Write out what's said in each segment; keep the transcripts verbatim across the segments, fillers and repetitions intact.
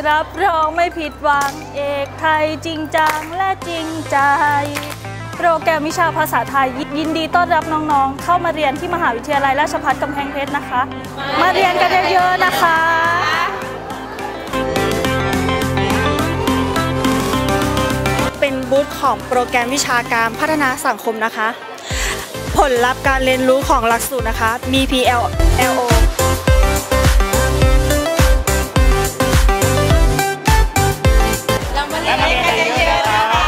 รับรองไม่ผิดหวังเอกไทยจริงจังและจริงใจโปรแกรมวิชาภาษาไทยยินดีต้อนรับน้องๆเข้ามาเรียนที่มหาวิทยาลัยราชภัฏกำแพงเพชรนะคะมาเรียนกันเยอะๆนะคะเป็นบูธของโปรแกรมวิชาการพัฒนาสังคมนะคะผลลัพธ์การเรียนรู้ของหลักสูตรนะคะมี พี แอล โอเรามาเรียนกันเยอะๆนะคะ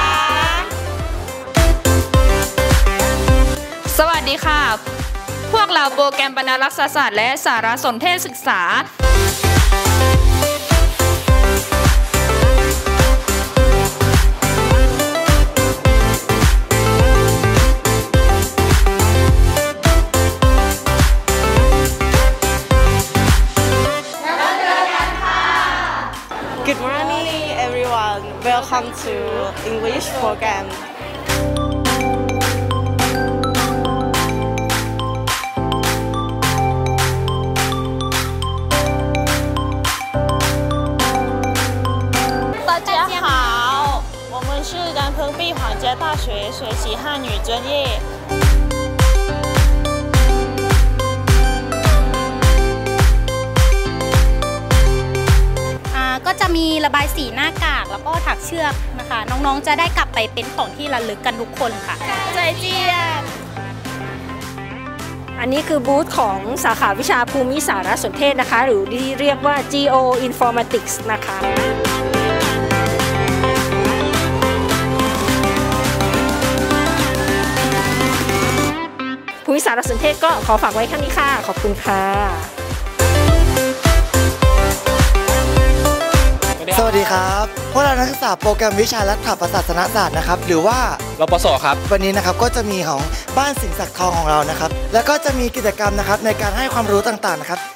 สวัสดีค่ะพวกเราโปรแกรมบรรณารักษศาสตร์และสารสนเทศศึกษา Good morning, everyone. Welcome to English program. 大家好，我们是南蓬碧皇家大学学习汉语专业。 ก็จะมีระบายสีหน้ากากแล้วก็ถักเชือกนะคะน้องๆจะได้กลับไปเป็นของที่ระลึกกันทุกคนค่ะใจเจียนอันนี้คือบูธของสาขาวิชาภูมิสารสนเทศนะคะหรือที่เรียกว่า Geo Informatics นะคะภูมิสารสนเทศก็ขอฝากไว้แค่นี้ค่ะขอบคุณค่ะสวัสดีครับพวกเรานักศึกษาโปรแกรมวิชารัฐประศาสนศาสตร์นะครับหรือว่ารปศครับวันนี้นะครับก็จะมีของบ้านสิงห์ศักดิ์ทองของเรานะครับแล้วก็จะมีกิจกรรมนะครับในการให้ความรู้ต่างๆนะครับ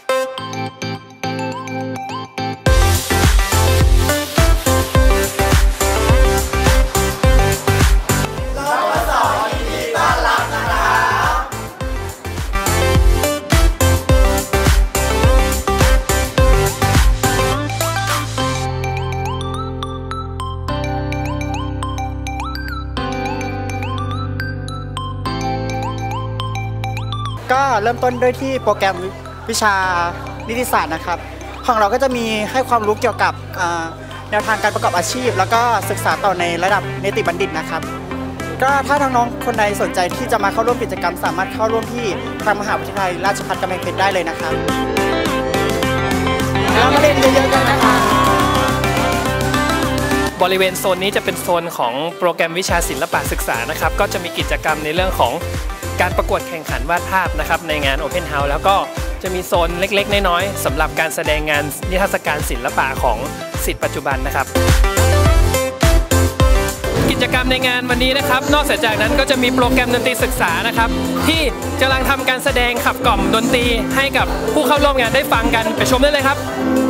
ก็เริ่มต้นด้วยที่โปรแกรมวิชานิติศาสตร์นะครับของเราก็จะมีให้ความรู้เกี่ยวกับแนวทางการประกอบอาชีพแล้วก็ศึกษาต่อในระดับนิติบัณฑิตนะครับก็ถ้าน้องๆคนใดสนใจที่จะมาเข้าร่วมกิจกรรมสามารถเข้าร่วมที่ทางมหาวิทยาลัยราชภัฏกำแพงเพชรได้เลยนะครับแล้วมาเรียนเยอะๆกันนะคะบริเวณโซนนี้จะเป็นโซนของโปรแกรมวิชาศิลปะศึกษานะครับก็จะมีกิจกรรมในเรื่องของการประกวดแข่งขันวาดภาพนะครับในงาน Open House แล้วก็จะมีโซนเล็กๆน้อยๆสำหรับการแสดงงานนิทรรศการศิลปะของศิษย์ปัจจุบันนะครับกิจกรรมในงานวันนี้นะครับนอกจากนั้นก็จะมีโปรแกรมดนตรีศึกษานะครับที่กำลังทำการแสดงขับกล่อมดนตรีให้กับผู้เข้าร่วมงานได้ฟังกันไปชมได้เลยครับ